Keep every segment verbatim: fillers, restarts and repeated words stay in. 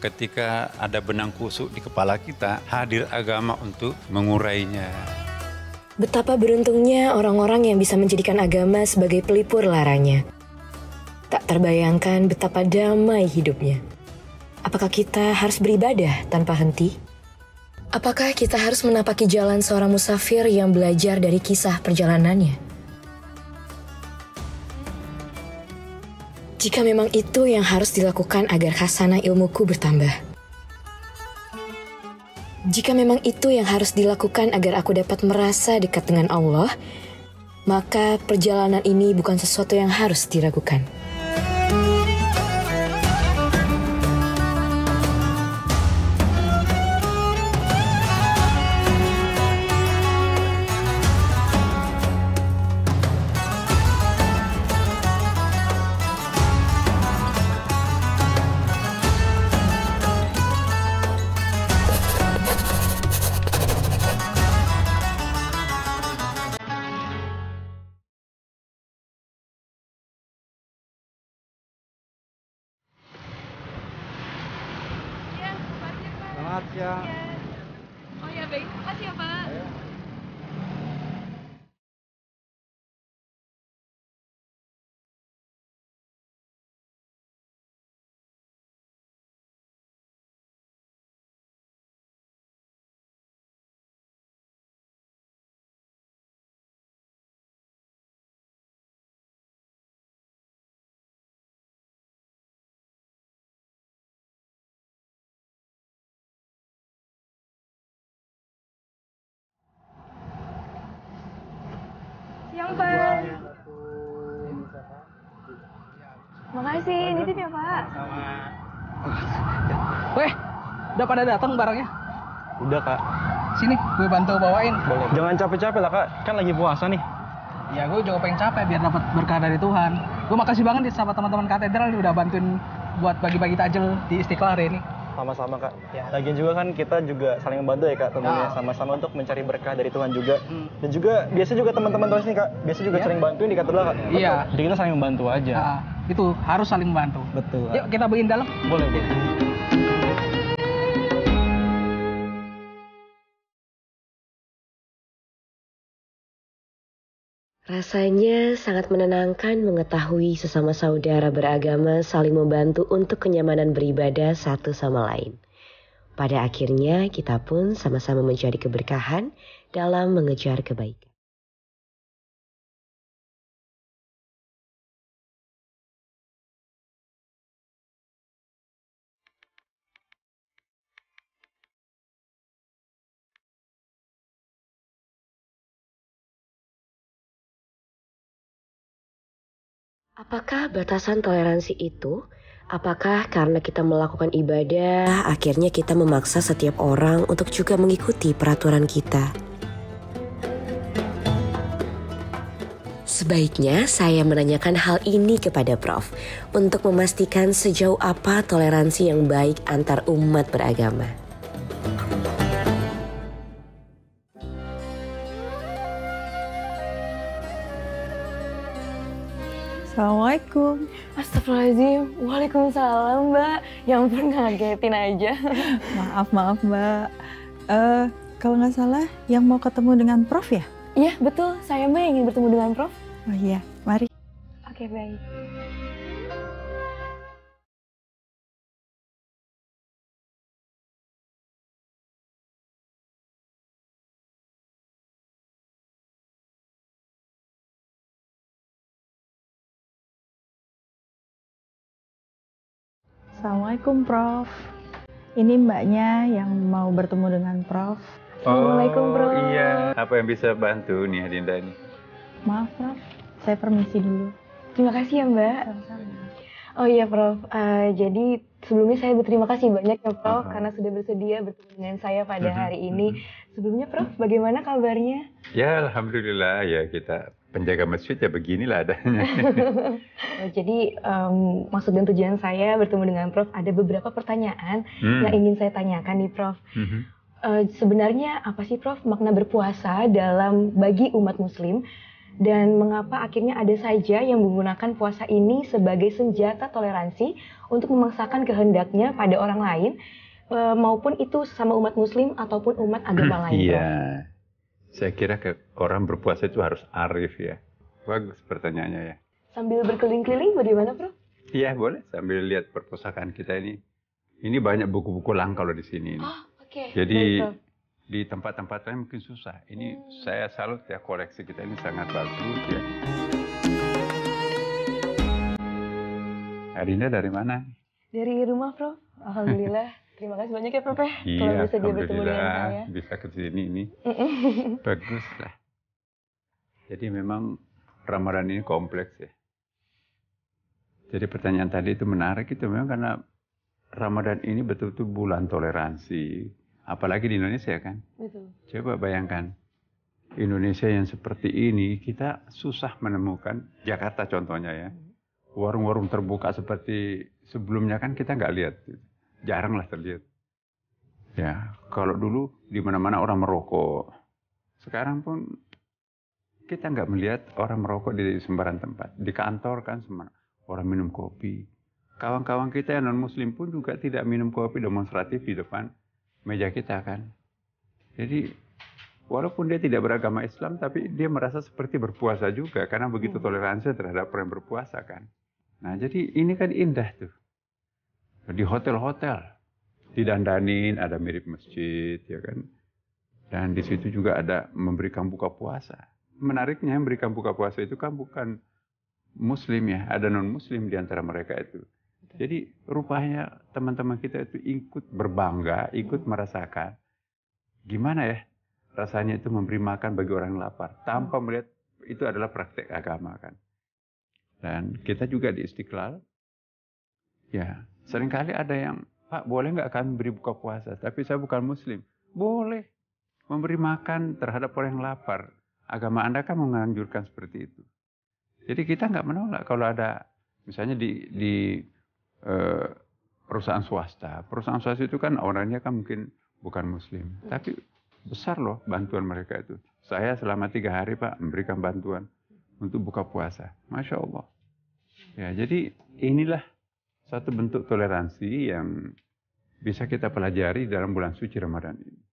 ketika ada benang kusuk di kepala kita, hadir agama untuk mengurainya. Betapa beruntungnya orang-orang yang bisa menjadikan agama sebagai pelipur laranya. Tak terbayangkan betapa damai hidupnya. Apakah kita harus beribadah tanpa henti? Apakah kita harus menapaki jalan seorang musafir yang belajar dari kisah perjalanannya? Jika memang itu yang harus dilakukan agar khasanah ilmuku bertambah. Jika memang itu yang harus dilakukan agar aku dapat merasa dekat dengan Allah, maka perjalanan ini bukan sesuatu yang harus diragukan. Selamat siang. Oh ya baik, makasih ya Pak. Ayo. Siang Pak. Makasih, nitip ya Pak. Weh, udah pada datang barangnya? Udah kak. Sini, gue bantu bawain. Boleh. Jangan capek-capek lah kak, kan lagi puasa nih. Ya gue juga pengen capek biar dapat berkah dari Tuhan. Gue makasih banget nih sama teman-teman katedral nih udah bantuin buat bagi-bagi takjil di Istiqlal hari ini. Sama-sama kak. Ya. Lagian juga kan kita juga saling membantu ya kak tentunya. Ya. Sama-sama untuk mencari berkah dari Tuhan juga. Hmm. Dan juga biasa juga teman-teman terus nih kak. Biasa juga Ya. sering bantuin di katedral kak. Iya. Jadi kita saling membantu aja. Nah, itu harus saling membantu. Betul. Kak. Yuk kita bagiin dalam. Boleh boleh. Rasanya sangat menenangkan mengetahui sesama saudara beragama saling membantu untuk kenyamanan beribadah satu sama lain. Pada akhirnya kita pun sama-sama mencari keberkahan dalam mengejar kebaikan. Apakah batasan toleransi itu? Apakah karena kita melakukan ibadah, akhirnya kita memaksa setiap orang untuk juga mengikuti peraturan kita? Sebaiknya saya menanyakan hal ini kepada Prof untuk memastikan sejauh apa toleransi yang baik antar umat beragama. Assalamualaikum. Astagfirullahaladzim, waalaikumsalam Mbak. Ya ampun ngagetin aja. Maaf, maaf Mbak. Eh, kalau nggak salah yang mau ketemu dengan Prof ya? Iya betul, saya Mbak yang ingin bertemu dengan Prof. Oh iya, mari. Oke baik. Assalamualaikum Prof. Ini mbaknya yang mau bertemu dengan Prof. Assalamualaikum, Bro. Oh iya, apa yang bisa bantu nih Adinda nih? Maaf Prof, saya permisi dulu. Terima kasih ya Mbak. Sama-sama. Oh iya Prof, Uh, jadi sebelumnya saya berterima kasih banyak ya Prof, Aha. karena sudah bersedia bertemu dengan saya pada Mhm, hari ini. mhm. Sebelumnya Prof, bagaimana kabarnya? Ya alhamdulillah ya kita penjaga masjid ya beginilah adanya. Oh, jadi em, maksud dan tujuan saya bertemu dengan Prof ada beberapa pertanyaan Hmm. yang ingin saya tanyakan nih Prof. Mhm. Eh, sebenarnya apa sih Prof makna berpuasa dalam bagi umat Muslim Dan mengapa akhirnya ada saja yang menggunakan puasa ini sebagai senjata toleransi untuk memaksakan kehendaknya pada orang lain, e, maupun itu sama umat muslim ataupun umat agama lain. Iya, saya kira ke orang berpuasa itu harus arif ya. Bagus pertanyaannya ya. Sambil berkeliling-keliling bagaimana, Prof? Iya boleh, sambil lihat perpustakaan kita ini. Ini banyak buku-buku langka loh di sini. Oh, oke. Okay. Jadi baik, Prof. di tempat-tempat lain mungkin susah. Ini hmm. saya salut ya, koleksi kita ini sangat bagus ya. Adinda dari mana? Dari rumah, Prof. Alhamdulillah. Terima kasih banyak ya, Prof. Iya, kalau bisa dia bertemu dengan saya. Bisa ke sini ini. Bagus lah. Jadi memang Ramadan ini kompleks ya. Jadi pertanyaan tadi itu menarik itu memang karena Ramadan ini betul-betul bulan toleransi. Apalagi di Indonesia kan. Betul. Coba bayangkan. Indonesia yang seperti ini kita susah menemukan. Jakarta contohnya ya. Warung-warung terbuka seperti sebelumnya kan kita nggak lihat. Jarang lah terlihat. Ya, kalau dulu di mana-mana orang merokok. Sekarang pun kita nggak melihat orang merokok di sembarang tempat. Di kantor kan sembarang. Orang minum kopi. Kawan-kawan kita yang non-muslim pun juga tidak minum kopi demonstratif di depan meja kita kan. Jadi walaupun dia tidak beragama Islam, tapi dia merasa seperti berpuasa juga. Karena begitu toleransi terhadap orang yang berpuasa kan. Nah jadi ini kan indah tuh. Di hotel-hotel. Didandanin, ada mirip masjid ya kan. Dan di situ juga ada memberikan buka puasa. Menariknya yang memberikan buka puasa itu kan bukan Muslim ya, ada non-Muslim di antara mereka itu. Jadi rupanya teman-teman kita itu ikut berbangga, ikut merasakan gimana ya rasanya itu memberi makan bagi orang yang lapar tanpa melihat itu adalah praktek agama kan. Dan kita juga di Istiqlal, ya seringkali ada yang Pak boleh nggak kami beri buka puasa, tapi saya bukan Muslim. Boleh memberi makan terhadap orang yang lapar. Agama Anda kan menganjurkan seperti itu. Jadi kita nggak menolak kalau ada misalnya di di uh, perusahaan swasta. Perusahaan swasta itu kan orangnya kan mungkin bukan Muslim, tapi besar loh bantuan mereka itu. Saya selama tiga hari Pak memberikan bantuan untuk buka puasa, masya Allah. Ya jadi inilah satu bentuk toleransi yang bisa kita pelajari dalam bulan suci Ramadan ini.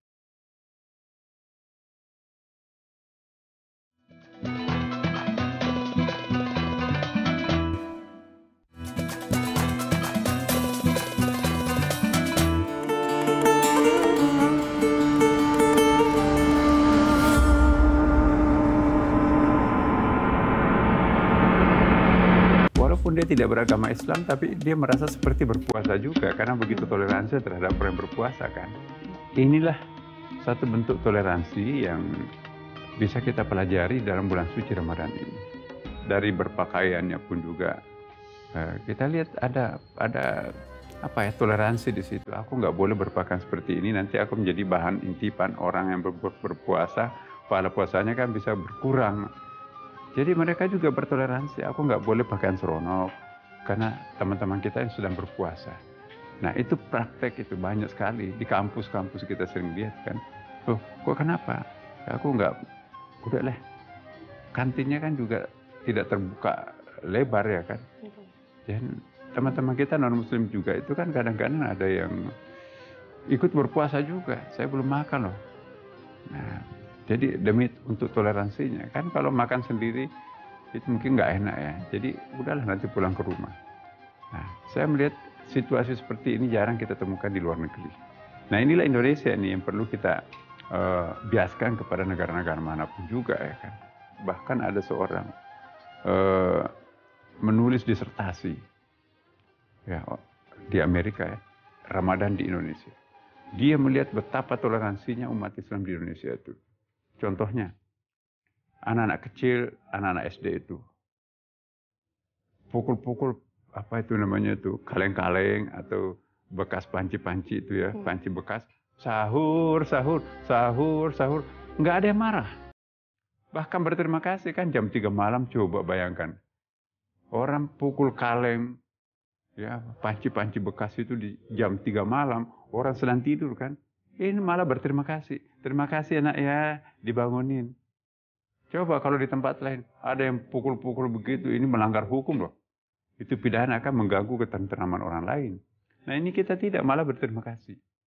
Walaupun dia tidak beragama Islam, tapi dia merasa seperti berpuasa juga. Karena begitu toleransi terhadap orang yang berpuasa kan. Inilah satu bentuk toleransi yang bisa kita pelajari dalam bulan suci Ramadan ini. Dari berpakaiannya pun juga. Kita lihat ada ada apa ya toleransi di situ. Aku nggak boleh berpakaian seperti ini, nanti aku menjadi bahan intipan orang yang ber berpuasa. Pahala puasanya kan bisa berkurang. Jadi mereka juga bertoleransi. Aku nggak boleh pakaian seronok karena teman-teman kita yang sedang berpuasa. Nah itu praktek itu banyak sekali di kampus-kampus kita sering lihat kan. Loh, kok kenapa? Aku nggak, udah lah. Kantinnya kan juga tidak terbuka lebar ya kan. Dan teman-teman kita non Muslim juga itu kan kadang-kadang ada yang ikut berpuasa juga. Saya belum makan loh. Nah. Jadi demi untuk toleransinya kan kalau makan sendiri itu mungkin nggak enak ya. Jadi udahlah nanti pulang ke rumah. Nah, saya melihat situasi seperti ini jarang kita temukan di luar negeri. Nah inilah Indonesia nih yang perlu kita uh, biaskan kepada negara-negara manapun juga ya kan. Bahkan ada seorang uh, menulis disertasi ya di Amerika ya, Ramadan di Indonesia. Dia melihat betapa toleransinya umat Islam di Indonesia itu. Contohnya, anak-anak kecil, anak-anak S D itu pukul-pukul apa itu namanya itu kaleng-kaleng atau bekas panci-panci itu ya, panci bekas, sahur, sahur, sahur, sahur, nggak ada yang marah. Bahkan berterima kasih kan jam tiga malam coba bayangkan. Orang pukul kaleng, ya panci-panci bekas itu di jam tiga malam, orang sedang tidur kan. Ini malah berterima kasih. Terima kasih anak ya, dibangunin. Coba kalau di tempat lain ada yang pukul-pukul begitu, ini melanggar hukum loh. Itu pidana, kan mengganggu ketentraman orang lain. Nah ini kita tidak, malah berterima kasih.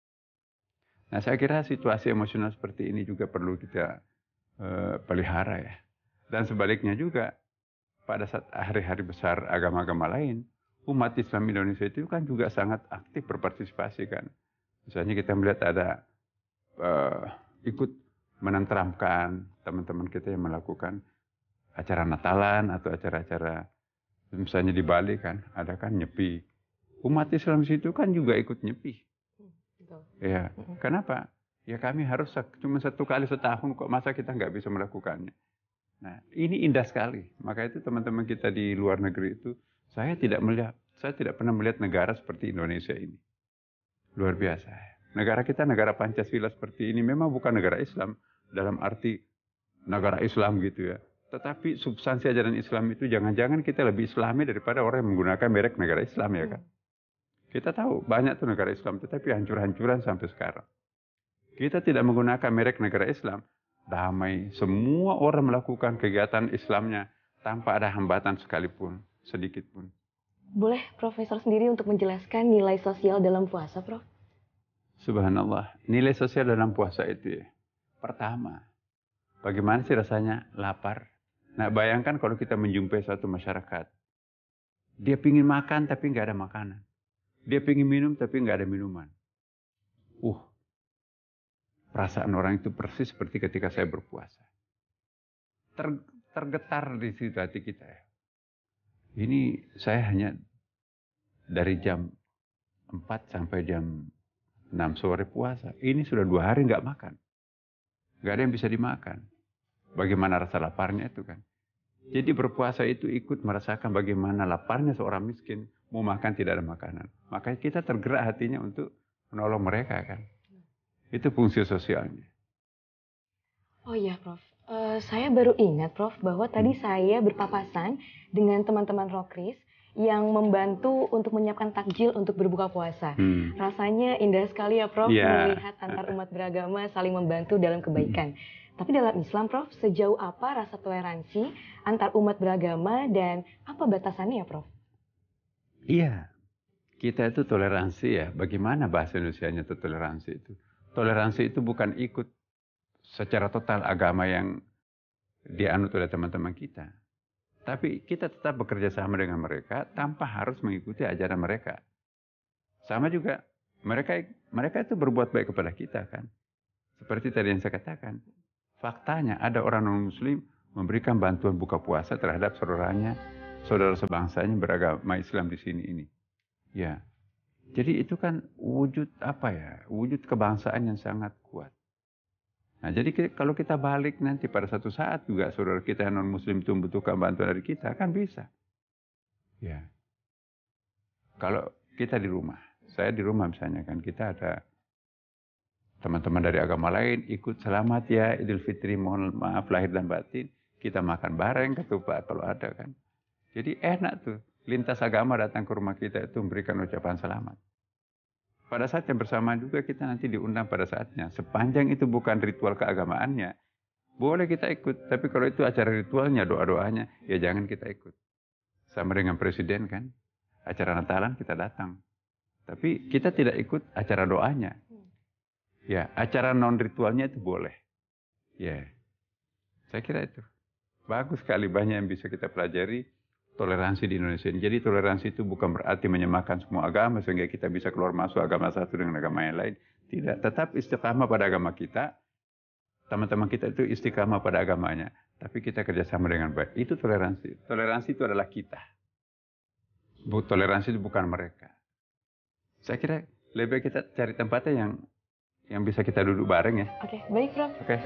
Nah saya kira situasi emosional seperti ini juga perlu kita uh, pelihara ya. Dan sebaliknya juga pada saat hari-hari besar agama-agama lain, umat Islam Indonesia itu kan juga sangat aktif berpartisipasi kan. Misalnya kita melihat ada uh, ikut menenteramkan teman-teman kita yang melakukan acara Natalan atau acara-acara misalnya di Bali kan, ada kan nyepi. Umat Islam situ kan juga ikut nyepi. Betul. Ya, kenapa? Ya kami harus cuma satu kali setahun kok, masa kita nggak bisa melakukannya. Nah, ini indah sekali. Maka itu teman-teman kita di luar negeri itu, saya tidak melihat, saya tidak pernah melihat negara seperti Indonesia ini. Luar biasa. Negara kita negara Pancasila seperti ini memang bukan negara Islam dalam arti negara Islam gitu ya. Tetapi substansi ajaran Islam itu jangan-jangan kita lebih Islami daripada orang yang menggunakan merek negara Islam ya kan. Kita tahu banyak tuh negara Islam tetapi hancur-hancuran sampai sekarang. Kita tidak menggunakan merek negara Islam, damai, semua orang melakukan kegiatan Islamnya tanpa ada hambatan sekalipun, sedikit pun. Boleh Profesor sendiri untuk menjelaskan nilai sosial dalam puasa, Prof? Subhanallah, nilai sosial dalam puasa itu ya. Pertama, bagaimana sih rasanya lapar? Nah bayangkan kalau kita menjumpai suatu masyarakat. Dia pingin makan tapi nggak ada makanan. Dia pingin minum tapi nggak ada minuman. Uh, perasaan orang itu persis seperti ketika saya berpuasa. Ter, tergetar di situ hati kita. Ini saya hanya dari jam empat sampai jam enam sore puasa. Ini sudah dua hari nggak makan. Nggak ada yang bisa dimakan. Bagaimana rasa laparnya itu kan. Jadi berpuasa itu ikut merasakan bagaimana laparnya seorang miskin. Mau makan tidak ada makanan. Makanya kita tergerak hatinya untuk menolong mereka kan. Itu fungsi sosialnya. Oh iya Prof, uh, saya baru ingat Prof bahwa tadi saya berpapasan dengan teman-teman Rokris yang membantu untuk menyiapkan takjil untuk berbuka puasa. Hmm. Rasanya indah sekali ya Prof, yeah. Melihat antar umat beragama saling membantu dalam kebaikan. Hmm. Tapi dalam Islam Prof, sejauh apa rasa toleransi antar umat beragama dan apa batasannya ya Prof? Iya, kita itu toleransi ya. Bagaimana bahasa Indonesianya itu toleransi itu? Toleransi itu bukan ikut secara total agama yang dianut oleh teman-teman kita. Tapi kita tetap bekerja sama dengan mereka tanpa harus mengikuti ajaran mereka. Sama juga mereka mereka itu berbuat baik kepada kita kan. Seperti tadi yang saya katakan. Faktanya ada orang non-muslim memberikan bantuan buka puasa terhadap saudaranya, saudara sebangsanya beragama Islam di sini ini. Ya. Jadi itu kan wujud apa ya? Wujud kebangsaan yang sangat kuat. Nah, jadi kalau kita balik nanti pada satu saat juga saudara kita yang non-muslim itu membutuhkan bantuan dari kita, kan bisa. Ya. Kalau kita di rumah, saya di rumah misalnya kan, kita ada teman-teman dari agama lain ikut selamat ya Idul Fitri, mohon maaf lahir dan batin. Kita makan bareng ketupat kalau ada kan. Jadi enak tuh, lintas agama datang ke rumah kita itu memberikan ucapan selamat. Pada saat yang bersamaan juga kita nanti diundang pada saatnya. Sepanjang itu bukan ritual keagamaannya, boleh kita ikut. Tapi kalau itu acara ritualnya, doa-doanya, ya jangan kita ikut. Sama dengan presiden kan, acara Natalan kita datang. Tapi kita tidak ikut acara doanya. Ya, acara non-ritualnya itu boleh. Ya, saya kira itu. Bagus sekali, banyak yang bisa kita pelajari. Toleransi di Indonesia ini. Jadi toleransi itu bukan berarti menyamakan semua agama sehingga kita bisa keluar masuk agama satu dengan agama yang lain. Tidak. Tetap istiqamah pada agama kita. Teman-teman kita itu istiqamah pada agamanya. Tapi kita kerjasama dengan baik. Itu toleransi. Toleransi itu adalah kita. Toleransi itu bukan mereka. Saya kira lebih baik kita cari tempatnya yang yang bisa kita duduk bareng ya. Oke, baik Prof. Oke.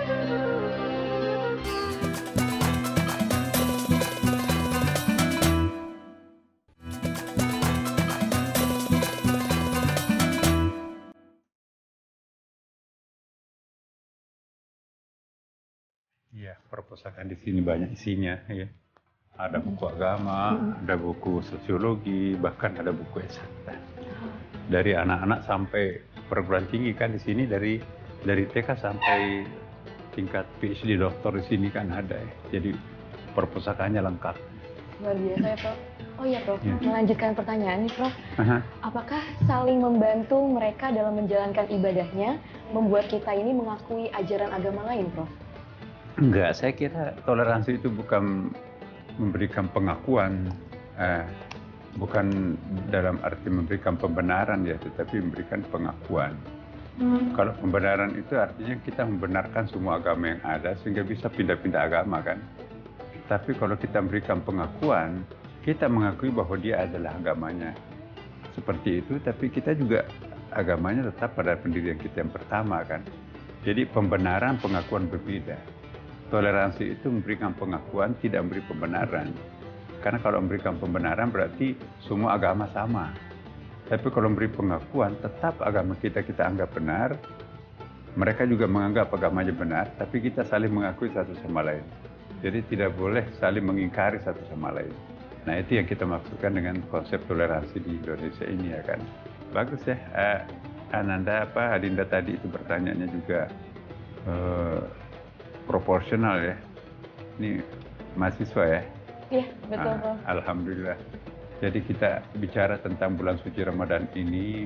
Iya, perpustakaan di sini banyak isinya ya. Ada buku agama, mm-hmm. ada buku sosiologi, bahkan ada buku eksakta. Dari anak-anak sampai perguruan tinggi kan di sini dari dari T K sampai tingkat P H D doktor di sini kan ada ya. Jadi perpustakaannya lengkap. Luar biasa ya, Prof. Oh iya, Prof. Ya. Melanjutkan pertanyaan nih, Prof. Aha. Apakah saling membantu mereka dalam menjalankan ibadahnya membuat kita ini mengakui ajaran agama lain, Prof? Enggak, saya kira toleransi itu bukan memberikan pengakuan, eh, bukan dalam arti memberikan pembenaran ya, tetapi memberikan pengakuan. Hmm. Kalau pembenaran itu artinya kita membenarkan semua agama yang ada sehingga bisa pindah-pindah agama kan. Tapi kalau kita memberikan pengakuan, kita mengakui bahwa dia adalah agamanya. Seperti itu, tapi kita juga agamanya tetap pada pendirian kita yang pertama kan. Jadi pembenaran, pengakuan berbeda. Toleransi itu memberikan pengakuan, tidak memberi pembenaran. Karena kalau memberikan pembenaran berarti semua agama sama. Tapi kalau memberi pengakuan, tetap agama kita kita anggap benar. Mereka juga menganggap agamanya benar, tapi kita saling mengakui satu sama lain. Jadi tidak boleh saling mengingkari satu sama lain. Nah itu yang kita maksudkan dengan konsep toleransi di Indonesia ini ya kan. Bagus ya, eh, Ananda apa Adinda tadi itu pertanyaannya juga eh, proporsional ya. Ini mahasiswa ya. Iya, betul, Prof. Ah, Alhamdulillah. Jadi kita bicara tentang bulan suci Ramadan ini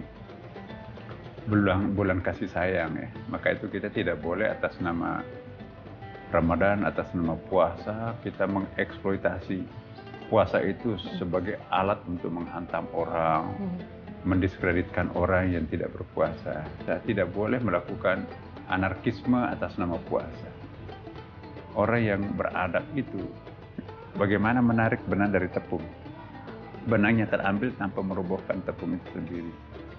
bulan bulan kasih sayang ya. Maka itu kita tidak boleh atas nama Ramadan, atas nama puasa kita mengeksploitasi puasa itu sebagai alat untuk menghantam orang, hmm. mendiskreditkan orang yang tidak berpuasa. Kita tidak boleh melakukan anarkisme atas nama puasa. Orang yang beradab itu bagaimana menarik benang dari tepung. Benangnya terambil tanpa merobohkan tepung itu sendiri.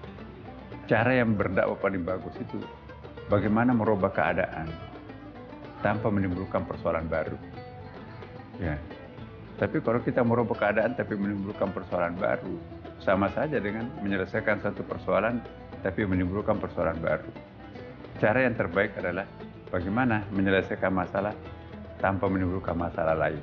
Cara yang berdakwah paling bagus itu bagaimana merubah keadaan tanpa menimbulkan persoalan baru. Ya. Tapi kalau kita merubah keadaan tapi menimbulkan persoalan baru, sama saja dengan menyelesaikan satu persoalan tapi menimbulkan persoalan baru. Cara yang terbaik adalah bagaimana menyelesaikan masalah tanpa menimbulkan masalah lain.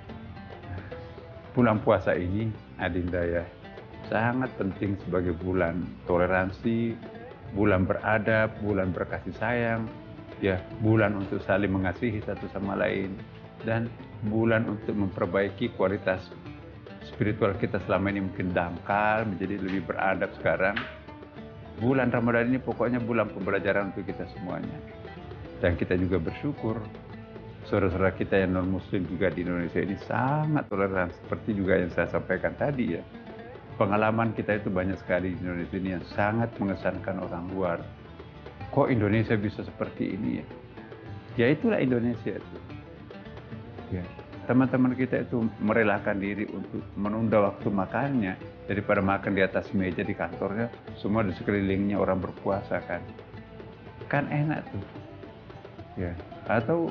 Bulan puasa ini, Adinda ya, sangat penting sebagai bulan toleransi, bulan beradab, bulan berkasih sayang, ya, bulan untuk saling mengasihi satu sama lain, dan bulan untuk memperbaiki kualitas spiritual kita selama ini mungkin dangkal, menjadi lebih beradab sekarang. Bulan Ramadan ini pokoknya bulan pembelajaran untuk kita semuanya. Dan kita juga bersyukur saudara-saudara kita yang non-muslim juga di Indonesia ini sangat toleran, seperti juga yang saya sampaikan tadi ya. Pengalaman kita itu banyak sekali di Indonesia ini yang sangat mengesankan orang luar. Kok Indonesia bisa seperti ini ya? Ya itulah Indonesia itu. Ya, teman-teman kita itu merelakan diri untuk menunda waktu makannya daripada makan di atas meja di kantornya, semua di sekelilingnya orang berpuasa kan. Kan enak tuh. Ya, atau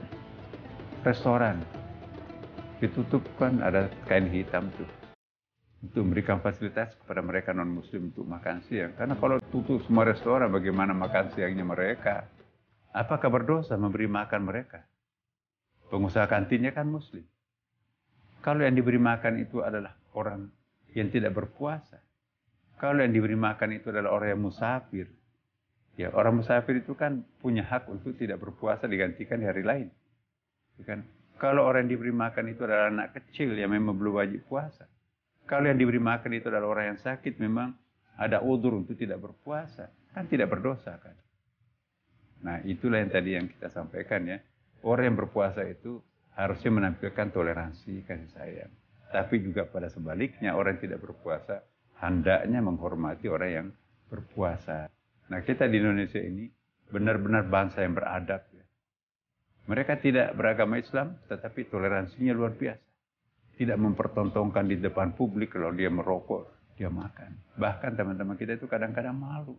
restoran ditutup kan ada kain hitam tuh untuk memberikan fasilitas kepada mereka non muslim untuk makan siang. Karena kalau tutup semua restoran bagaimana makan siangnya mereka? Apakah berdosa memberi makan mereka? Pengusaha kantinnya kan muslim. Kalau yang diberi makan itu adalah orang yang tidak berpuasa, kalau yang diberi makan itu adalah orang yang musafir, ya orang musafir itu kan punya hak untuk tidak berpuasa digantikan di hari lain. Kan? Kalau orang yang diberi makan itu adalah anak kecil yang memang belum wajib puasa. Kalau yang diberi makan itu adalah orang yang sakit, memang ada udzur untuk tidak berpuasa, kan tidak berdosa kan. Nah itulah yang tadi yang kita sampaikan ya. Orang yang berpuasa itu harusnya menampilkan toleransi, kasih sayang. Tapi juga pada sebaliknya orang yang tidak berpuasa hendaknya menghormati orang yang berpuasa. Nah kita di Indonesia ini benar-benar bangsa yang beradab ya. Mereka tidak beragama Islam, tetapi toleransinya luar biasa. Tidak mempertontonkan di depan publik kalau dia merokok, dia makan. Bahkan teman-teman kita itu kadang-kadang malu.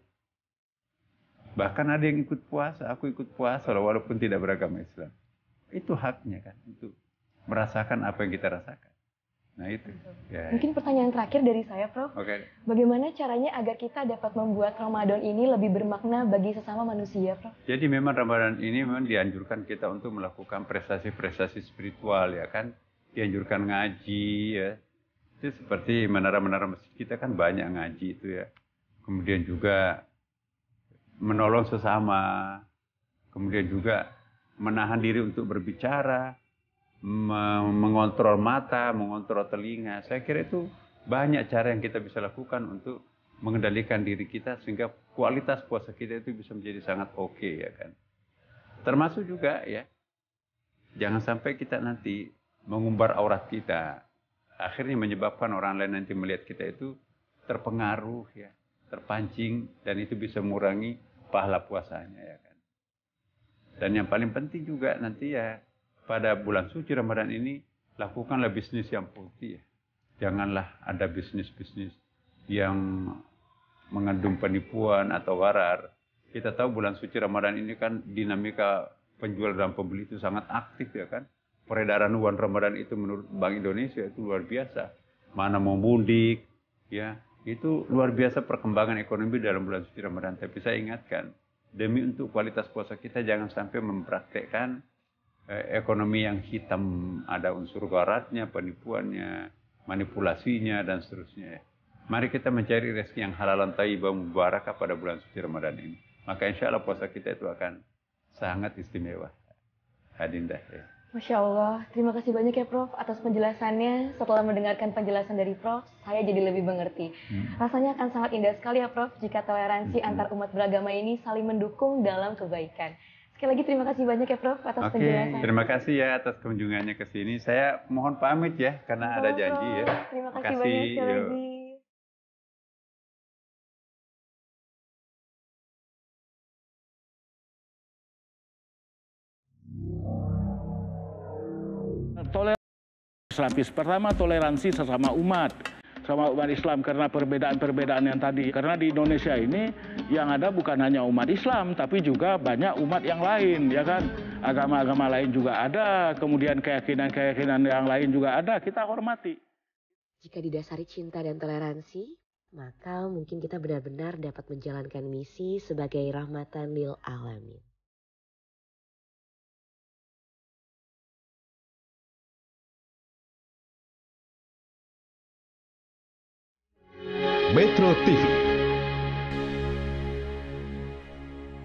Bahkan ada yang ikut puasa, aku ikut puasa walaupun tidak beragama Islam. Itu haknya kan, untuk merasakan apa yang kita rasakan. Nah itu. Ya. Mungkin pertanyaan terakhir dari saya, Prof. Okay. Bagaimana caranya agar kita dapat membuat Ramadan ini lebih bermakna bagi sesama manusia, Prof? Jadi memang Ramadan ini memang dianjurkan kita untuk melakukan prestasi-prestasi spiritual ya kan. Dianjurkan ngaji ya. Itu seperti menara-menara masjid kita kan banyak ngaji itu ya. Kemudian juga menolong sesama. Kemudian juga menahan diri untuk berbicara, mengontrol mata, mengontrol telinga. Saya kira itu banyak cara yang kita bisa lakukan untuk mengendalikan diri kita sehingga kualitas puasa kita itu bisa menjadi sangat oke, ya kan. Termasuk juga ya, jangan sampai kita nanti mengumbar aurat kita, akhirnya menyebabkan orang lain nanti melihat kita itu terpengaruh ya, terpancing, dan itu bisa mengurangi pahala puasanya, ya kan. Dan yang paling penting juga nanti ya, pada bulan suci Ramadan ini lakukanlah bisnis yang putih ya. Janganlah ada bisnis-bisnis yang mengandung penipuan atau gharar. Kita tahu bulan suci Ramadan ini kan dinamika penjual dan pembeli itu sangat aktif, ya kan. Peredaran uang Ramadan itu menurut Bank Indonesia itu luar biasa. Mana mau mudik, ya, itu luar biasa perkembangan ekonomi dalam bulan suci Ramadan. Tapi saya ingatkan, demi untuk kualitas puasa kita jangan sampai mempraktekkan eh, ekonomi yang hitam, ada unsur gharatnya, penipuannya, manipulasinya, dan seterusnya. Mari kita mencari rezeki yang halalan thayyibah mubarakah pada bulan suci Ramadan ini. Maka insya Allah puasa kita itu akan sangat istimewa. Hadindah ya. Masya Allah, terima kasih banyak ya Prof atas penjelasannya. Setelah mendengarkan penjelasan dari Prof, saya jadi lebih mengerti. Hmm. Rasanya akan sangat indah sekali ya Prof, jika toleransi hmm. antar umat beragama ini saling mendukung dalam kebaikan. Sekali lagi terima kasih banyak ya Prof atas Oke, penjelasannya. Terima kasih ya atas kunjungannya ke sini. Saya mohon pamit ya, karena Sama, ada janji ya. Terima kasih Makasih, banyak sekali yuk. lagi. Toleransi lapis pertama, toleransi sesama umat, sama umat Islam, karena perbedaan-perbedaan yang tadi. Karena di Indonesia ini yang ada bukan hanya umat Islam, tapi juga banyak umat yang lain, ya kan. Agama-agama lain juga ada, kemudian keyakinan-keyakinan yang lain juga ada, kita hormati. Jika didasari cinta dan toleransi, maka mungkin kita benar-benar dapat menjalankan misi sebagai rahmatan lil alamin. Metro T V